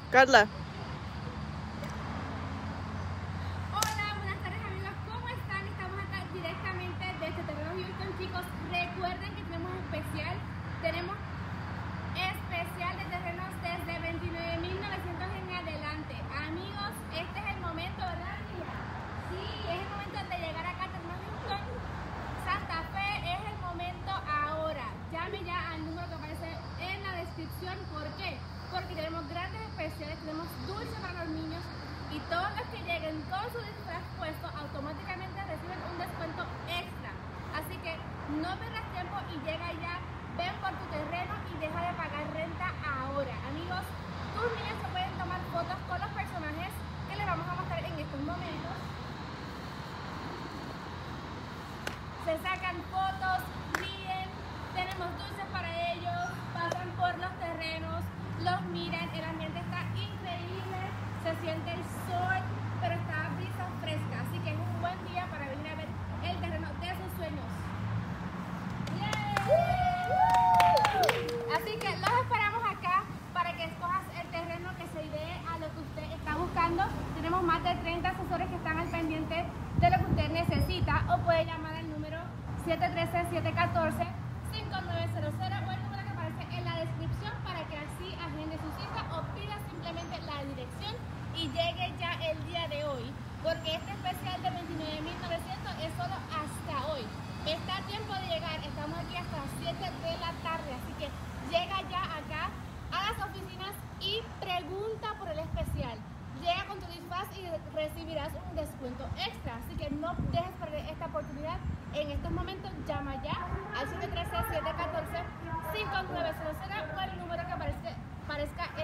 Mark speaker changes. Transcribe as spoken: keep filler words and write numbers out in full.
Speaker 1: Carla.
Speaker 2: Hola, buenas tardes amigos, ¿cómo están? Estamos acá directamente desde Terreno Houston, chicos. Recuerden que tenemos especial, tenemos especial de terrenos desde veintinueve mil novecientos en adelante. Amigos, este es el momento, ¿verdad, Nia? Sí, es el momento de llegar acá a Terreno Houston, Santa Fe, es el momento ahora. Llame ya al número que aparece en la descripción. ¿Por qué? Porque tenemos grandes especiales, tenemos dulce para los niños y todos los que lleguen con su disfraz puesto automáticamente reciben un descuento extra. Así que no pierdas tiempo y llega ya, ven por tu terreno y deja de pagar renta ahora. Amigos, tus niños se pueden tomar fotos con los personajes que les vamos a mostrar en estos momentos. Se sacan fotos, ríen, tenemos dulces para ellos, pasan por los terrenos, los miran, el ambiente está increíble, se siente el sol, pero está brisa fresca, así que es un buen día para venir a ver el terreno de sus sueños. ¡Yeah! Así que los esperamos acá para que escojas el terreno que se idee a lo que usted está buscando. Tenemos más de treinta asesores que están al pendiente de lo que usted necesita, o puede llamar al número siete uno tres, siete uno cuatro, cinco nueve cero cero o el número que aparece en la descripción para que así agende su cita o pida simplemente la dirección y llegue ya el día de hoy, porque este especial de veintinueve mil novecientos es solo hasta hoy. Está a tiempo de llegar, estamos aquí hasta las siete de la tarde, así que llega ya acá a las oficinas y pregunta por el especial. Llega con tu disfraz y recibirás un descuento extra, así que no dejes perder esta oportunidad. En estos momentos llama ya al siete uno tres, siete uno cuatro, cinco nueve cero cero o el número que aparece, aparezca